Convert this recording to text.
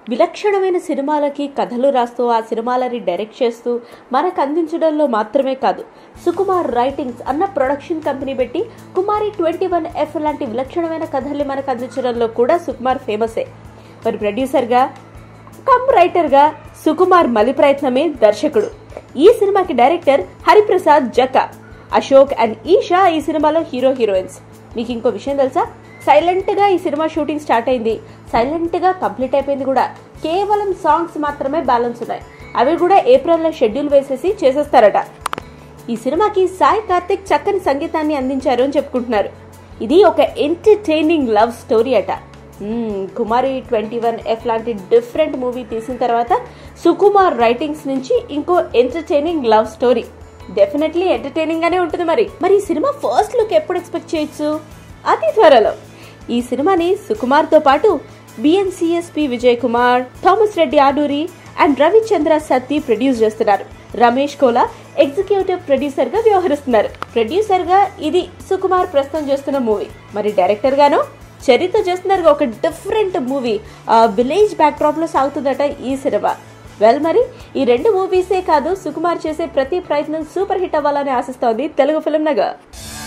విలక్షణమైన సినిమాలకి కథలు రాస్తూ ఆ సినిమాలని డైరెక్ట్ చేస్తూ మనకు అందించడంలో మాత్రమే కాదు, సుకుమార్ రైటింగ్స్ అన్న ప్రొడక్షన్ కంపెనీ పెట్టి కుమారి 21F లాంటి విలక్షణమైన కథల్ని మనకు అందించడంలో కూడా సుకుమార్ ఫేమసే. మరి ప్రొడ్యూసర్గా కమ్ రైటర్గా సుకుమార్ మలి ప్రయత్నమే దర్శకుడు. ఈ సినిమాకి డైరెక్టర్ హరిప్రసాద్ జక్క, అశోక్ అండ్ ఈషా ఈ సినిమాలో హీరోయిన్స్. మీకు ఇంకో విషయం తెలుసా? సైలెంట్ గా ఈ సినిమా షూటింగ్ స్టార్ట్ అయింది, సైలెంట్ గా కంప్లీట్ అయిపోయింది కూడా. కేవలం సాంగ్స్ మాత్రమే బ్యాలెన్స్ ఉన్నాయి, అవి కూడా ఏప్రిల్లో షెడ్యూల్ వేసేసి చేసేస్తారట. ఈ సినిమాకి సాయి కార్తిక్ చక్కని సంగీతాన్ని అందించారు అని చెప్పుకుంటున్నారు. ఇది ఒక ఎంటర్టైనింగ్ లవ్ స్టోరీ అట. కుమారి 21F లాంటి డిఫరెంట్ మూవీ తీసిన తర్వాత సుకుమార్ రైటింగ్స్ నుంచి ఇంకో entertaining love story definitely entertaining గానే ఉంటుంది. మరి ఈ సినిమా ఫస్ట్ లుక్ ఎప్పుడు ఎక్స్పెక్ట్ చేయొచ్చు? అతి త్వరలో. ఈ సినిమాని సుకుమార్ తో పాటు BNCSP Vijay Kumar, Thomas Reddy Aduri and Ravichandra Satti produce చేస్తున్నారు. రమేష్ కోలా ఎగ్జిక్యూటివ్ ప్రొడ్యూసర్ గా వ్యవహరిస్తున్నారు. ప్రొడ్యూసర్ గా ఇది సుకుమార్ ప్రస్తుతం చేస్తున్న మూవీ. మరి డైరెక్టర్ గాను చరిత్ర చేస్తున్నారు. ఒక different movie, village backdrop లో సాగుతుందట ఈ సినిమా. మరి ఈ రెండు మూవీసే కాదు, సుకుమార్ చేసే ప్రతి ప్రయత్నం సూపర్ హిట్ అవ్వాలని ఆశిస్తోంది తెలుగు ఫిల్మ్ నగర్.